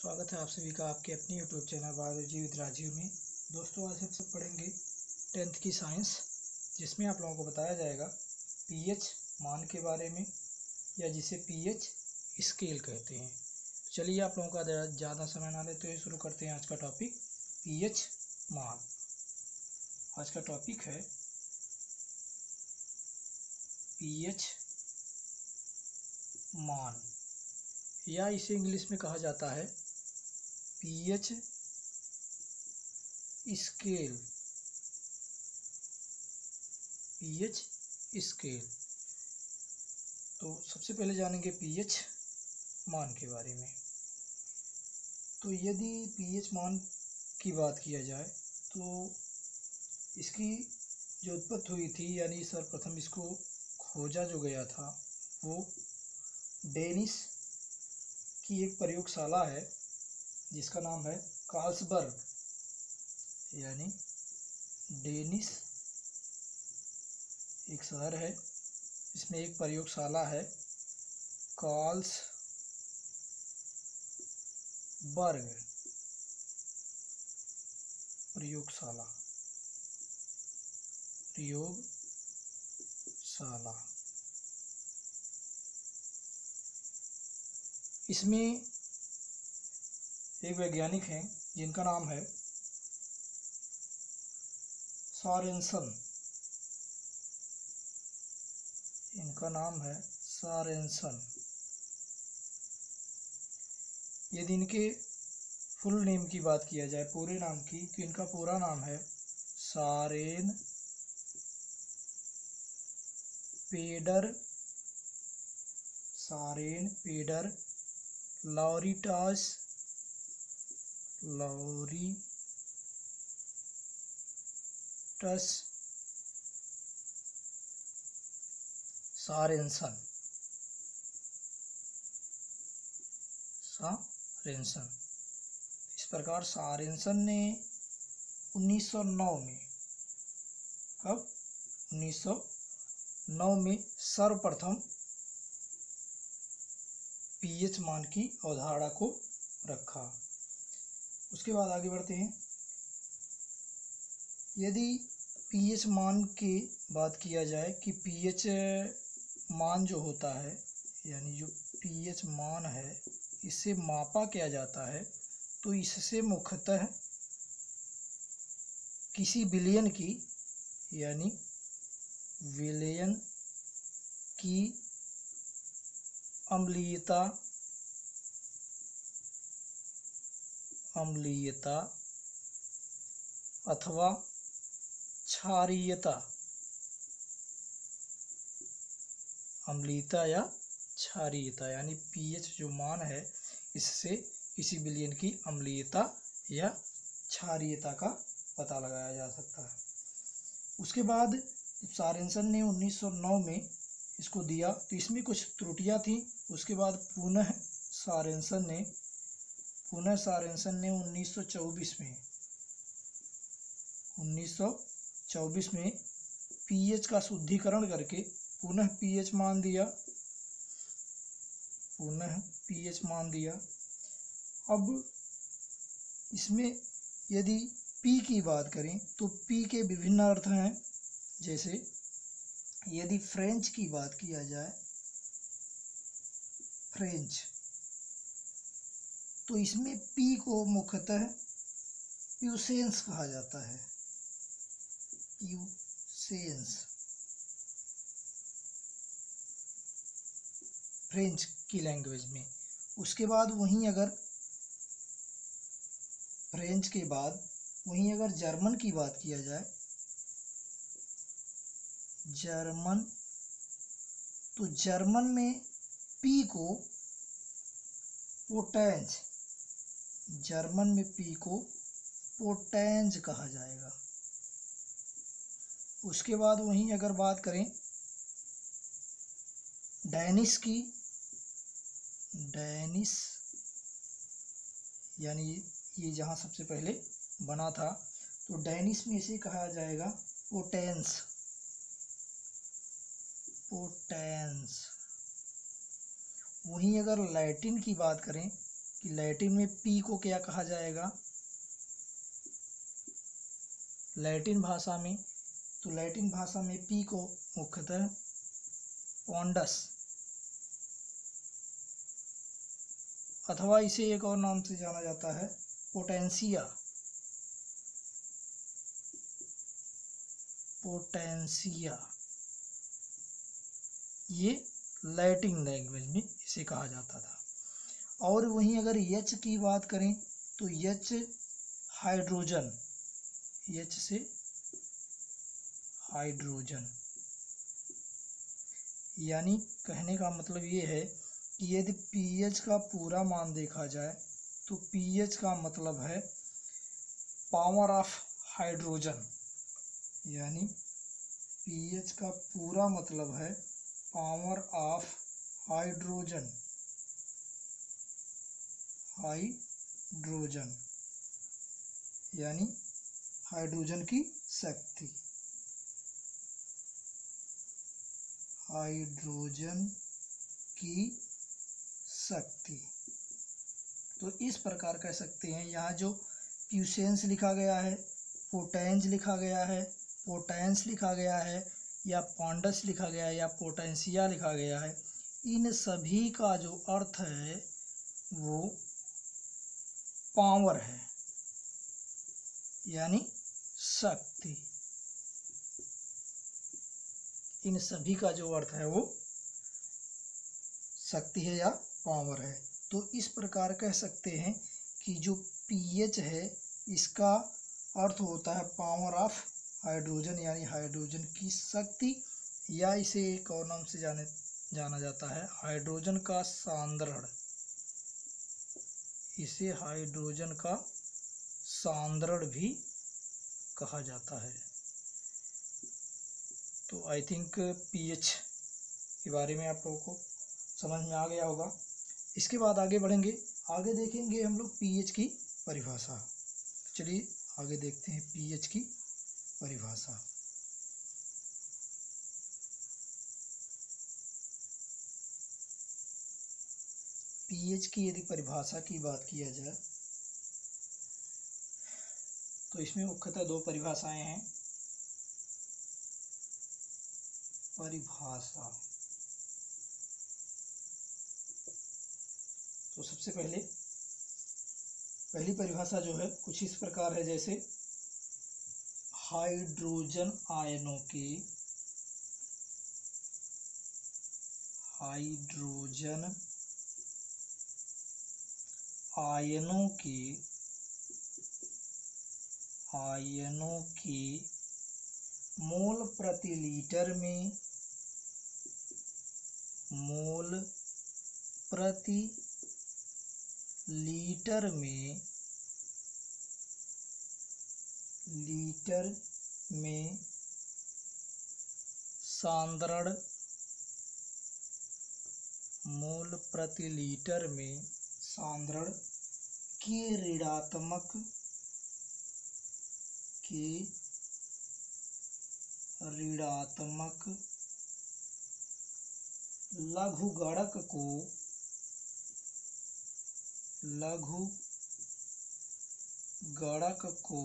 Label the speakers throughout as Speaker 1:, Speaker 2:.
Speaker 1: स्वागत है आप सभी का आपके अपने YouTube channel biology with Rajiv में। दोस्तों, आज हम सब पढ़ेंगे 10th की साइंस, जिसमें आप लोगों को बताया जाएगा पीएच मान के बारे में, या जिसे पीएच स्केल कहते हैं। तो चलिए, आप लोगों का ज़्यादा समय ना लेते हुए शुरू करते हैं आज का टॉपिक, पीएच मान। आज का टॉपिक है पीएच मान, या इसे इंग्लिश में कहा जाता है पीएच स्केल। PH scale. तो सबसे पहले जानेंगे पीएच मान के बारे में। तो यदि पीएच मान की बात किया जाए तो इसकी जो उत्पत्ति हुई थी, यानी सर्वप्रथम इसको खोजा जो गया था, वो डेनिस की एक प्रयोगशाला है जिसका नाम है कार्लसबर्ग, यानी डेनिस एक शहर है, इसमें एक प्रयोगशाला है कार्लसबर्ग प्रयोगशाला। इसमें एक वैज्ञानिक हैं जिनका नाम है सोरेनसन। इनका नाम है सोरेनसन। यदि इनके फुल नेम की बात किया जाए, पूरे नाम की, तो इनका पूरा नाम है सोरेन पेडर लॉरिटास सोरेनसन। इस प्रकार सोरेनसन ने 1909 में, कब 1909 में सर्वप्रथम पीएच मान की अवधारणा को रखा। उसके बाद आगे बढ़ते हैं। यदि पीएच मान की बात किया जाए कि पीएच मान जो होता है, यानी जो पीएच मान है, इसे मापा किया जाता है, तो इससे मुख्यतः किसी विलयन की, यानी विलयन की अम्लीयता अथवा क्षारीयता, अम्लीयता या क्षारीयता, यानी पीएच जो मान है, इससे किसी विलयन की अम्लीयता या क्षारीयता का पता लगाया जा सकता है। उसके बाद सोरेनसन ने 1909 में इसको दिया, तो इसमें कुछ त्रुटियां थी। उसके बाद पुनः सोरेनसन ने 1924 में पीएच का शुद्धिकरण करके पुनः पीएच मान दिया। अब इसमें यदि पी की बात करें तो पी के विभिन्न अर्थ हैं। जैसे यदि फ्रेंच की बात किया जाए, फ्रेंच, तो इसमें पी को मुख्यतः प्यूसेंस कहा जाता है, प्यूसेंस, फ्रेंच की लैंग्वेज में। उसके बाद वहीं अगर फ्रेंच के बाद वहीं अगर जर्मन की बात किया जाए, जर्मन, तो जर्मन में पी को पोटेंज, जर्मन में पी को पोटेंज कहा जाएगा। उसके बाद वहीं अगर बात करें डेनिस की, डेनिस यानी ये जहाँ सबसे पहले बना था, तो डेनिस में इसे कहा जाएगा पोटेंस। वहीं अगर लैटिन की बात करें कि लैटिन में पी को क्या कहा जाएगा, लैटिन भाषा में, तो लैटिन भाषा में पी को मुख्यतः पॉन्डस अथवा इसे एक और नाम से जाना जाता है पोटेंसिया, पोटेंसिया, ये लैटिन लैंग्वेज में इसे कहा जाता था। और वहीं अगर एच की बात करें तो एच हाइड्रोजन, एच से हाइड्रोजन, यानी कहने का मतलब ये है कि यदि पीएच का पूरा मान देखा जाए तो पीएच का मतलब है पावर ऑफ हाइड्रोजन, यानी पीएच का पूरा मतलब है पावर ऑफ हाइड्रोजन, हाइड्रोजन यानी हाइड्रोजन की शक्ति, हाइड्रोजन की शक्ति। तो इस प्रकार कह सकते हैं, यहाँ जो प्यूसेंस लिखा गया है, पोटेंज लिखा गया है, पोटेंस लिखा गया है, या पॉन्डस लिखा गया है, या पोटेंसिया लिखा गया है, इन सभी का जो अर्थ है वो पावर है, यानी शक्ति। इन सभी का जो अर्थ है वो शक्ति है या पावर है। तो इस प्रकार कह सकते हैं कि जो पीएच है इसका अर्थ होता है पावर ऑफ हाइड्रोजन, यानी हाइड्रोजन की शक्ति, या इसे एक और नाम से जाना जाता है हाइड्रोजन का सांद्रण, इसे हाइड्रोजन का सांद्रण भी कहा जाता है। तो आई थिंक पीएच के बारे में आप लोगों को समझ में आ गया होगा। इसके बाद आगे बढ़ेंगे, आगे देखेंगे हम लोग पीएच की परिभाषा। चलिए आगे देखते हैं पीएच की परिभाषा। पीएच की यदि परिभाषा की बात किया जाए तो इसमें मुख्यतः दो परिभाषाएं हैं। परिभाषा, तो सबसे पहली परिभाषा जो है कुछ इस प्रकार है, जैसे हाइड्रोजन आयनों के, हाइड्रोजन आयनों के मोल प्रति लीटर में, मोल प्रति लीटर में, सांद्रण, मोल प्रति लीटर में सांद्रण के ऋणात्मक लघुगणक को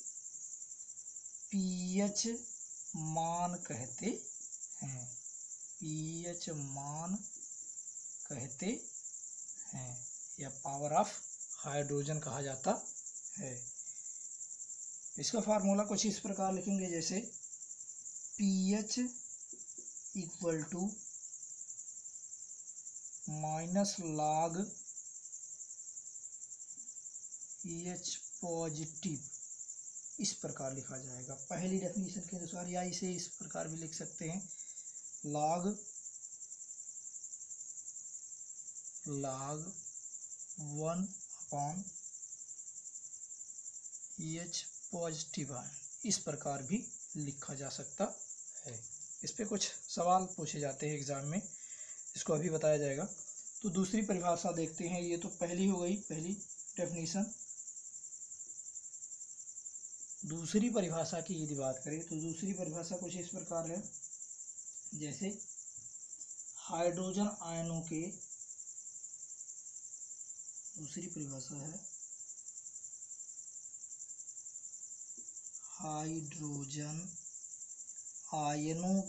Speaker 1: पीएच मान कहते हैं, पीएच मान कहते हैं, या पावर ऑफ हाइड्रोजन कहा जाता है। इसका फार्मूला कुछ इस प्रकार लिखेंगे, जैसे pH equal to minus log H positive, इस प्रकार लिखा जाएगा पहली डेफिनेशन के अनुसार, या इसे इस प्रकार भी लिख सकते हैं log 1/, एच पॉजिटिव आयन, इस प्रकार भी लिखा जा सकता है। इस पे कुछ सवाल पूछे जाते हैं एग्जाम में, इसको अभी बताया जाएगा। तो दूसरी परिभाषा देखते हैं, ये तो पहली हो गई, पहली डेफिनेशन। दूसरी परिभाषा की यदि बात करें तो दूसरी परिभाषा कुछ इस प्रकार है, जैसे हाइड्रोजन आयनों के दूसरी परिभाषा है हाइड्रोजन आयनों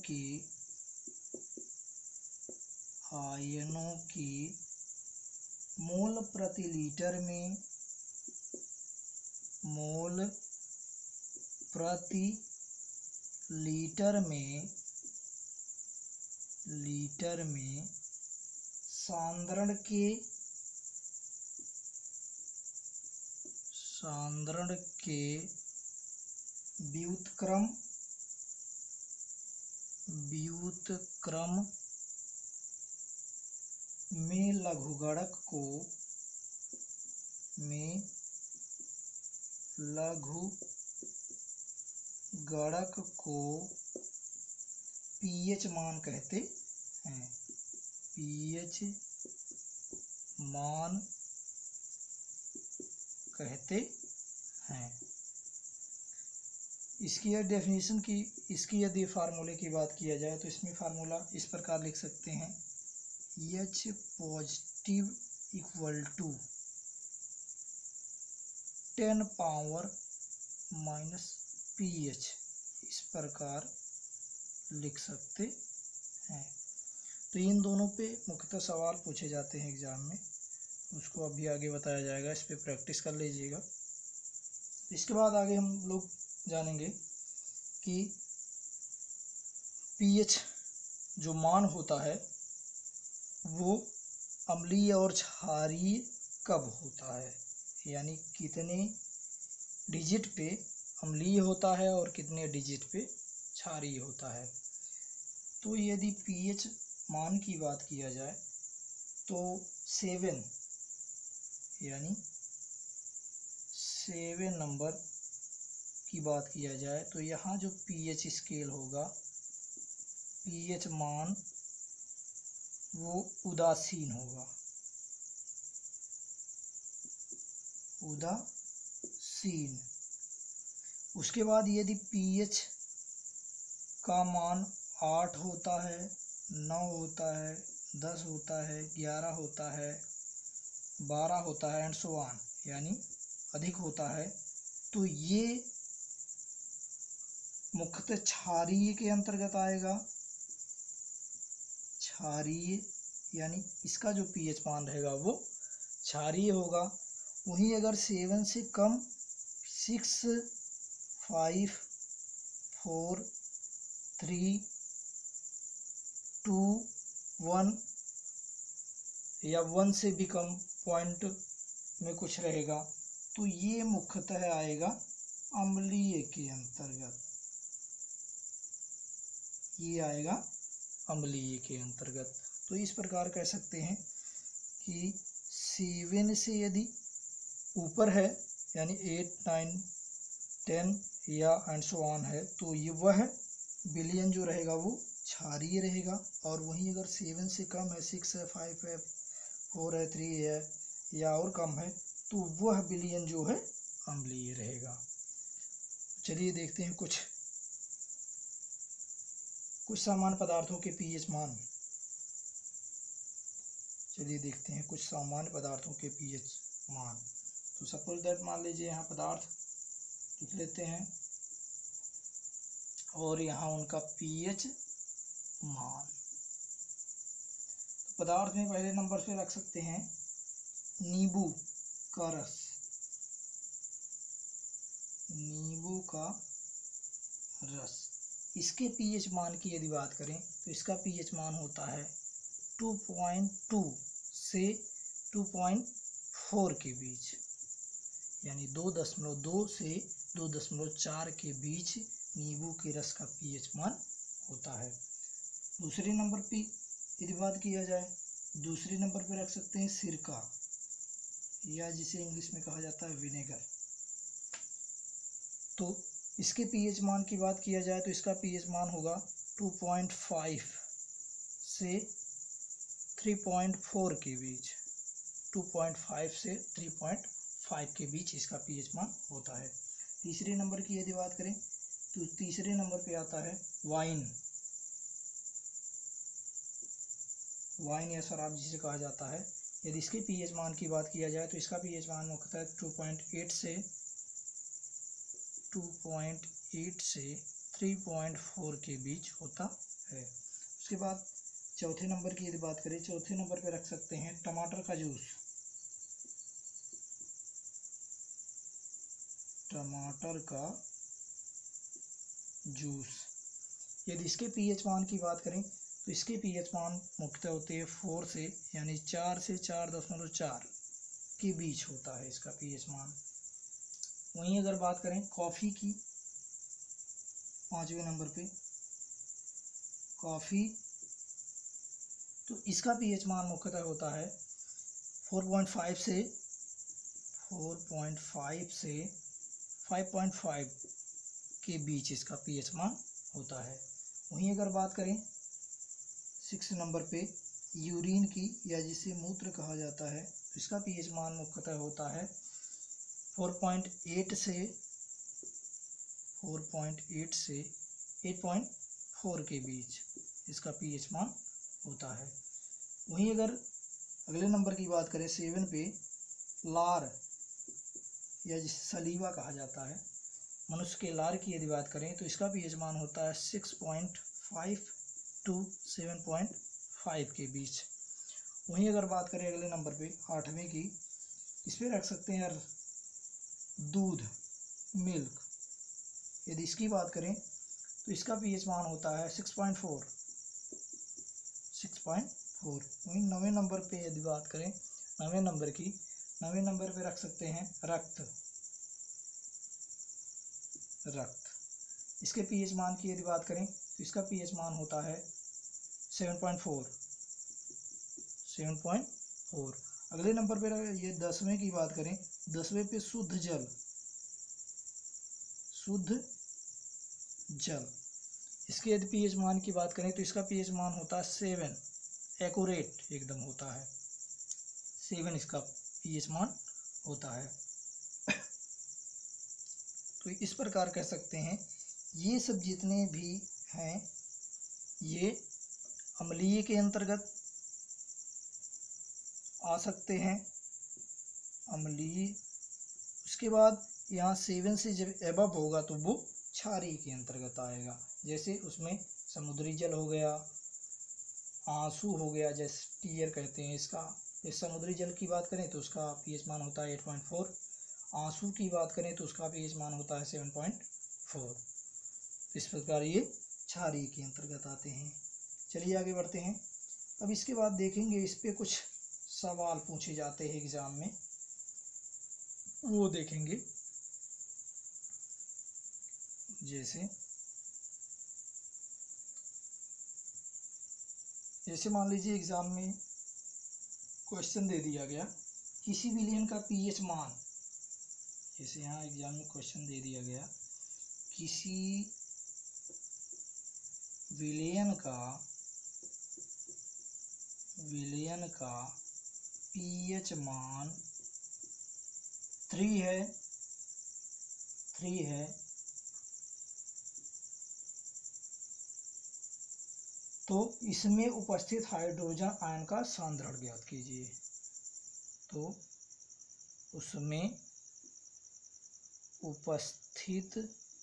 Speaker 1: की मोल प्रति लीटर में सांद्रण के व्युत्क्रम में लघुगणक को पीएच मान कहते हैं। पीएच मान कहते हैं। इसकी डेफिनेशन की, इसकी यदि फार्मूले की बात किया जाए तो इसमें फार्मूला इस प्रकार लिख सकते हैं, H positive equal to 10 power minus pH, इस प्रकार लिख सकते हैं। तो इन दोनों पे मुख्यतः सवाल पूछे जाते हैं एग्जाम में, उसको अभी आगे बताया जाएगा, इस पे प्रैक्टिस कर लीजिएगा। इसके बाद आगे हम लोग जानेंगे कि pH जो मान होता है वो अम्लीय और क्षारीय कब होता है, यानी कितने डिजिट पे अम्लीय होता है और कितने डिजिट पे क्षारीय होता है। तो यदि pH मान की बात किया जाए तो 7 यानी 7 नंबर की बात किया जाए तो यहाँ जो pH स्केल होगा, pH मान वो उदासीन होगा, उदासीन। उसके बाद यदि pH का मान 8 होता है, 9 होता है, 10 होता है, 11 होता है, 12 होता है एंड सो ऑन, यानी अधिक होता है, तो ये मुख्यतः क्षारीय के अंतर्गत आएगा। क्षारीय यानी इसका जो pH मान रहेगा वो क्षारीय होगा। वहीं अगर 7 से कम 6, 5, 4, 3, 2, 1 या 1 से भी कम पॉइंट में कुछ रहेगा तो ये मुख्यतः आएगा अम्लीय के अंतर्गत, ये आएगा अम्लीय के अंतर्गत। तो इस प्रकार कह सकते हैं कि 7 से यदि ऊपर है यानी 8, 9, 10 या एंड सो ऑन है तो ये वह विलयन जो रहेगा वो क्षारीय रहेगा। और वहीं अगर 7 से कम है, 6 है, 5 है, 4 है, 3 है या और कम है तो वह विलयन जो है अम्लीय रहेगा। चलिए देखते हैं कुछ सामान्य पदार्थों के pH मान। चलिए देखते हैं कुछ सामान्य पदार्थों के pH मान। तो सपोज दैट मान लीजिए यहाँ पदार्थ लिख लेते हैं और यहाँ उनका pH मान। तो पदार्थ में पहले नंबर पे रख सकते हैं नींबू का रस, नींबू का रस। इसके pH मान की यदि बात करें तो इसका pH मान होता है 2.2 से 2.4 के बीच, यानी 2.2 से 2.4 के बीच नींबू के रस का pH मान होता है। दूसरे नंबर पे यदि बात किया जाए, दूसरे नंबर पे रख सकते हैं सिरका, या जिसे इंग्लिश में कहा जाता है विनेगर। तो इसके pH मान की बात किया जाए तो इसका pH मान होगा 2.5 से 3.4 के बीच, 2.5 से 3.5 के बीच इसका pH मान होता है। तीसरे नंबर की यदि बात करें तो तीसरे नंबर पे आता है वाइन, वाइन या शराब जिसे कहा जाता है, यदि इसके पीएच मान की बात किया जाए तो इसका पीएच मान मुख्यतः 2.8 से 3.4 के बीच होता है। उसके बाद चौथे नंबर की यदि बात करें, चौथे नंबर पे रख सकते हैं टमाटर का जूस। टमाटर का जूस, यदि इसके पीएच मान की बात करें तो इसके पीएच मान मुख्यतः होते हैं 4 से, यानी 4 से 4.4 के बीच होता है इसका पीएच मान। वहीं अगर बात करें कॉफ़ी की, पांचवें नंबर पे कॉफ़ी, तो इसका पीएच मान मुख्यतः होता है 4.5 से 5.5 के बीच इसका पीएच मान होता है। वहीं अगर बात करें 6 नंबर पे यूरिन की, या जिसे मूत्र कहा जाता है, तो इसका पीएच मान मुख्यतः होता है 4.8 से 8.4 के बीच इसका पीएच मान होता है। वहीं अगर अगले नंबर की बात करें 7 पे लार, या जिसे सलीवा कहा जाता है, मनुष्य के लार की यदि बात करें तो इसका पीएच मान होता है 6.5 to 7.5 के बीच। वहीं अगर बात करें अगले नंबर पे 8वें की, इस पर रख सकते हैं दूध, मिल्क। यदि इसकी बात करें तो इसका पीएच मान होता है 6.4। वहीं 9वें नंबर पे यदि बात करें 9वें नंबर की, 9वें नंबर पे रख सकते हैं रक्त। इसके पीएच मान की यदि बात करें तो इसका पीएच मान होता है 7.4। अगले नंबर पे ये 10वें की बात करें, 10वें पे शुद्ध जल, इसके यदि पीएच मान की बात करें तो इसका पीएच मान होता है 7, एक्यूरेट एकदम होता है 7 इसका पीएच मान होता है। तो इस प्रकार कह सकते हैं ये सब जितने भी हैं ये अम्लीय के अंतर्गत आ सकते हैं, अम्लीय। उसके बाद यहाँ 7 से जब एबव होगा तो वो क्षारीय के अंतर्गत आएगा, जैसे उसमें समुद्री जल हो गया, आंसू हो गया, जैसे टीयर कहते हैं इसका। इस समुद्री जल की बात करें तो उसका पीएच मान होता है 8.4, आंसू की बात करें तो उसका पीएच मान होता है 7.4। इस प्रकार ये क्षारीय के अंतर्गत आते हैं। चलिए आगे बढ़ते हैं। अब इसके बाद देखेंगे इस पे कुछ सवाल पूछे जाते हैं एग्जाम में, वो देखेंगे। जैसे मान लीजिए एग्जाम में क्वेश्चन दे दिया गया किसी विलयन का पीएच मान, जैसे यहाँ एग्जाम में क्वेश्चन दे दिया गया किसी विलयन का पीएच मान 3 है, तो इसमें उपस्थित हाइड्रोजन आयन का सांद्रण ज्ञात कीजिए। तो उसमें उपस्थित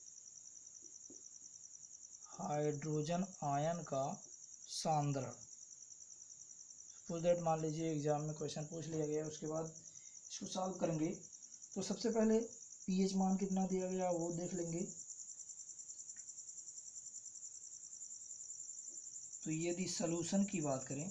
Speaker 1: हाइड्रोजन आयन का सांद्रण, सपोज दैट मान लीजिए एग्जाम में क्वेश्चन पूछ लिया गया, उसके बाद इसको सॉल्व करेंगे। तो सबसे पहले पीएच मान कितना दिया गया वो देख लेंगे। तो यदि सॉल्यूशन की बात करें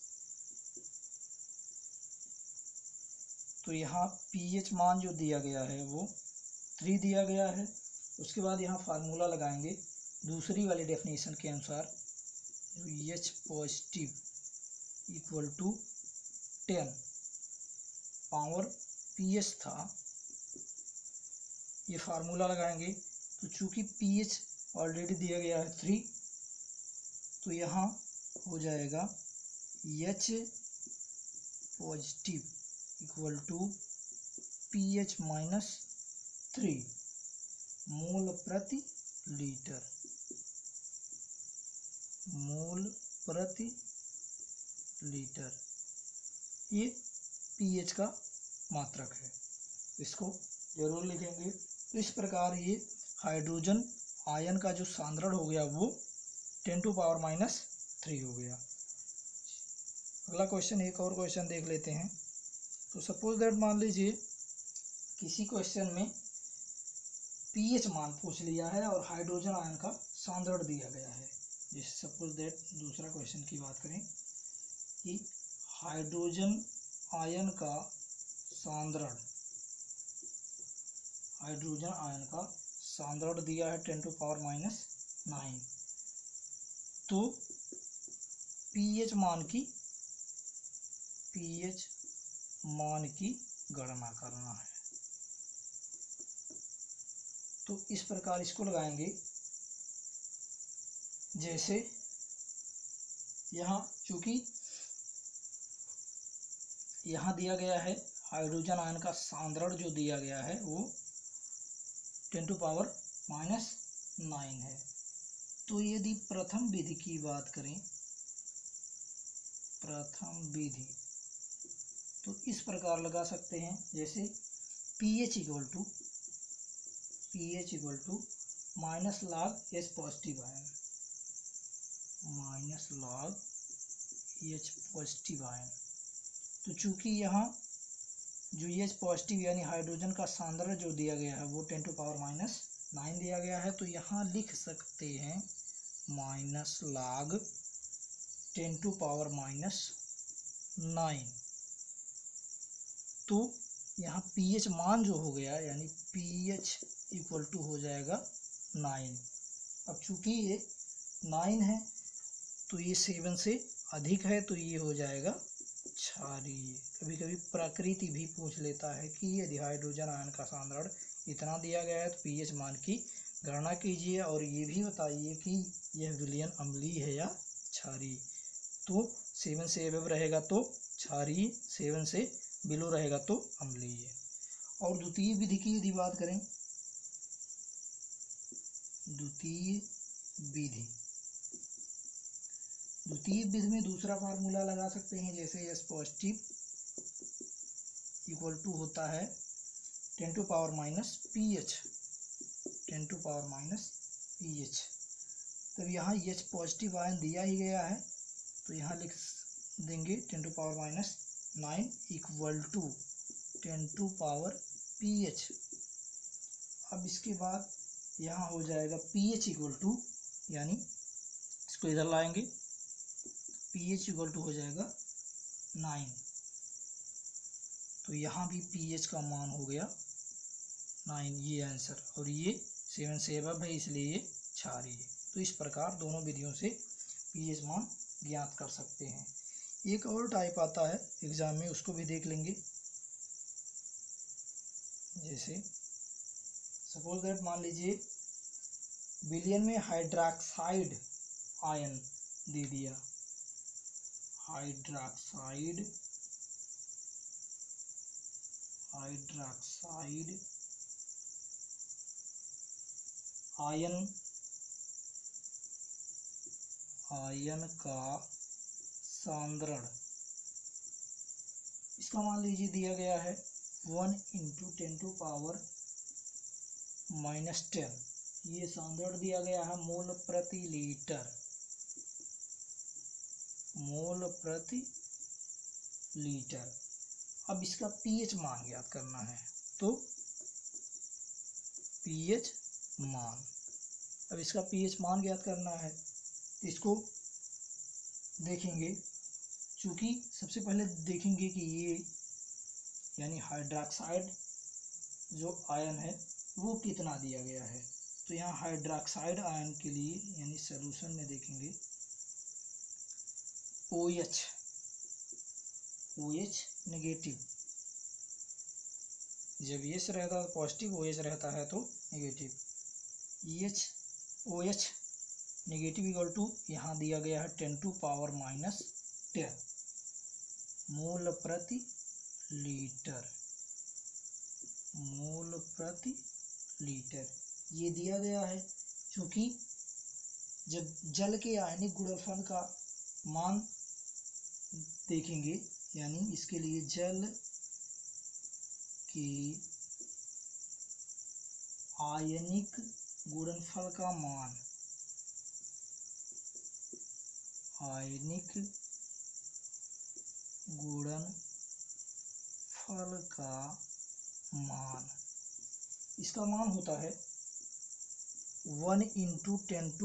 Speaker 1: तो यहाँ पीएच मान जो दिया गया है वो 3 दिया गया है। उसके बाद यहाँ फार्मूला लगाएंगे दूसरी वाली डेफिनेशन के अनुसार, H positive equal to 10 power pH था, ये फार्मूला लगाएंगे। तो चूंकि पीएच ऑलरेडी दिया गया है 3, तो यहाँ हो जाएगा H positive equal to pH minus 3 mole प्रति लीटर, ये पीएच का मात्रक है, इसको जरूर लिखेंगे। तो इस प्रकार ये हाइड्रोजन आयन का जो सांद्रण हो गया वो 10⁻³ हो गया। अगला क्वेश्चन, एक और क्वेश्चन देख लेते हैं। तो सपोज दैट मान लीजिए किसी क्वेश्चन में पीएच मान पूछ लिया है और हाइड्रोजन आयन का सांद्रण दिया गया है। जैसे सपोज दैट दूसरा क्वेश्चन की बात करें कि हाइड्रोजन आयन का सांद्रण, हाइड्रोजन आयन का सांद्रण दिया है 10⁻⁹। तो पीएच मान की गणना करना है। तो इस प्रकार इसको लगाएंगे। जैसे यहाँ चूंकि यहाँ दिया गया है हाइड्रोजन आयन का सांद्रण जो दिया गया है वो 10⁻⁹ है। तो यदि प्रथम विधि की बात करें, प्रथम विधि, तो इस प्रकार लगा सकते हैं। जैसे pH equal to minus log H positive ion, minus log H positive ion. तो चूंकि यहाँ जो H पॉजिटिव यानी हाइड्रोजन का सांद्रण जो दिया गया है वो 10⁻⁹ दिया गया है, तो यहाँ लिख सकते हैं माइनस लॉग 10⁻⁹। तो यहाँ pH मान जो हो गया यानी pH इक्वल टू हो जाएगा 9। अब चूंकि ये 9 है तो ये 7 से अधिक है तो ये हो जाएगा क्षारीय। कभी कभी प्रकृति भी पूछ लेता है कि यदि हाइड्रोजन आयन का सांद्रण इतना दिया गया है तो pH मान की गणना कीजिए और ये भी बताइए कि यह विलयन अम्लीय है या क्षारीय। तो 7 से एबव रहेगा तो क्षारीय, 7 से बिलो रहेगा तो अम्लीय। और द्वितीय विधि की यदि बात करें, द्वितीय विधि में दूसरा फार्मूला लगा सकते हैं। जैसे H पॉजिटिव इक्वल टू होता है 10⁻⁻pH, 10⁻⁻pH। तब यहाँ H पॉजिटिव आयन दिया ही गया है तो यहाँ लिख देंगे 10⁻⁹ इक्वल टू 10⁻pH। अब इसके बाद यहाँ हो जाएगा pH इक्वल टू, यानी इसको इधर लाएंगे, pH इक्वल टू हो जाएगा 9। तो यहाँ भी pH का मान हो गया 9, ये आंसर। और ये 7 से अबव है इसलिए ये क्षारीय। तो इस प्रकार दोनों विधियों से pH मान ज्ञात कर सकते हैं। एक और टाइप आता है एग्जाम में, उसको भी देख लेंगे। जैसे सपोज दैट मान लीजिए विलयन में हाइड्रॉक्साइड आयन दे दिया, हाइड्रॉक्साइड आयन का सांद्रण, इसका मान लीजिए दिया गया है 1 × 10⁻⁻10। ये सांद्रण दिया गया है मोल प्रति लीटर। अब इसका pH मान ज्ञात करना है। तो pH मान, अब इसका pH मान ज्ञात करना है तो इसको देखेंगे। चूँकि सबसे पहले देखेंगे कि ये यानी हाइड्रॉक्साइड जो आयन है वो कितना दिया गया है। तो यहाँ हाइड्रॉक्साइड आयन के लिए यानी सॉल्यूशन में देखेंगे OH नेगेटिव, जब H रहता है पॉजिटिव, OH रहता है तो negative. OH negative equal to यहाँ दिया गया है 10⁻⁻10 मोल प्रति लीटर, ये दिया गया है। क्योंकि जब जल के आयनिक गुणनफल का मान देखेंगे, यानी इसके लिए जल के आयनिक गुणनफल का मान, आयनिक गुणनफल का मान, इसका मान होता है 1 ×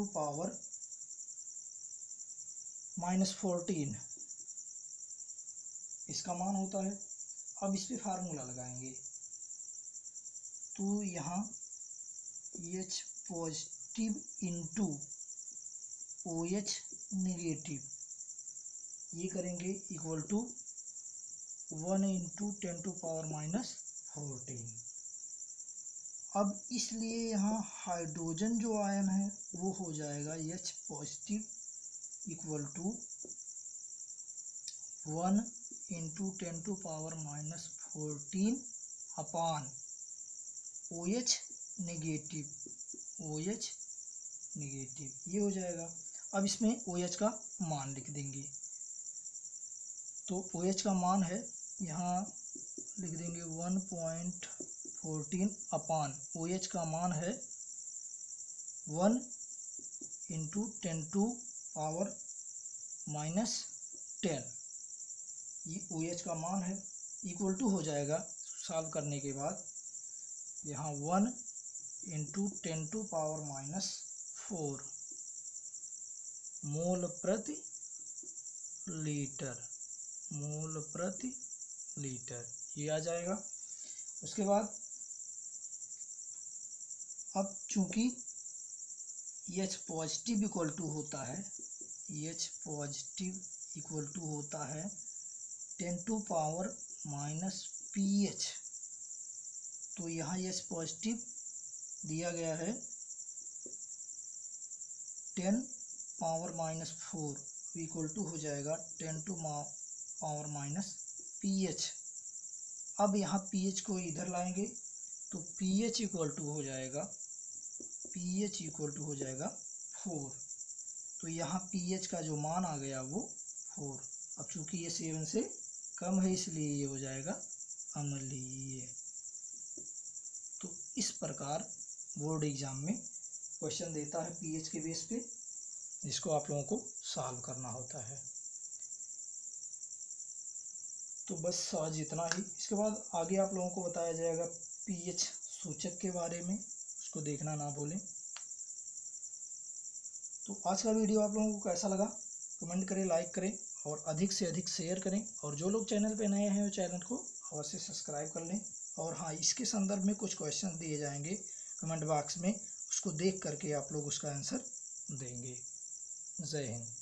Speaker 1: 10⁻⁻14, इसका मान होता है। अब इस पे फार्मूला लगाएंगे, तो यहाँ H positive into OH negative, ये करेंगे इक्वल टू 1 × 10⁻⁻14। अब इसलिए यहाँ हाइड्रोजन जो आयन है वो हो जाएगा H पॉजिटिव इक्वल टू 1 × 10⁻⁻14 अपान OH नेगेटिव, OH नेगेटिव, ये हो जाएगा। अब इसमें OH का मान लिख देंगे, तो OH का मान है, यहाँ लिख देंगे 1.14 अपान OH का मान है 1 × 10⁻⁻10, ये OH का मान है, इक्वल टू हो जाएगा सॉल्व करने के बाद यहाँ 1 × 10⁻⁻4 मोल प्रति लीटर, मोल प्रति लीटर, ये आ जाएगा। उसके बाद अब चूंकि H पॉजिटिव इक्वल टू होता है, H पॉजिटिव इक्वल टू होता है 10⁻⁻pH, तो यहाँ H पॉजिटिव दिया गया है 10⁻⁻4 इक्वल टू हो जाएगा 10⁻⁻pH। अब यहाँ pH को इधर लाएंगे तो pH इक्वल टू हो जाएगा, pH इक्वल टू हो जाएगा 4, तो यहाँ pH का जो मान आ गया वो 4। अब चूंकि ये 7 से कम है इसलिए ये हो जाएगा अम्लीय। तो इस प्रकार बोर्ड एग्जाम में क्वेश्चन देता है pH के बेस पे, जिसको आप लोगों को सॉल्व करना होता है। तो बस आज इतना ही। इसके बाद आगे आप लोगों को बताया जाएगा pH सूचक के बारे में, उसको देखना ना भूलें। तो आज का वीडियो आप लोगों को कैसा लगा कमेंट करें, लाइक करें और अधिक से अधिक शेयर करें, और जो लोग चैनल पे नए हैं वो चैनल को अवश्य सब्सक्राइब कर लें। और हाँ, इसके संदर्भ में कुछ क्वेश्चन दिए जाएंगे कमेंट बॉक्स में, उसको देख करके आप लोग उसका आंसर देंगे। जय हिंद।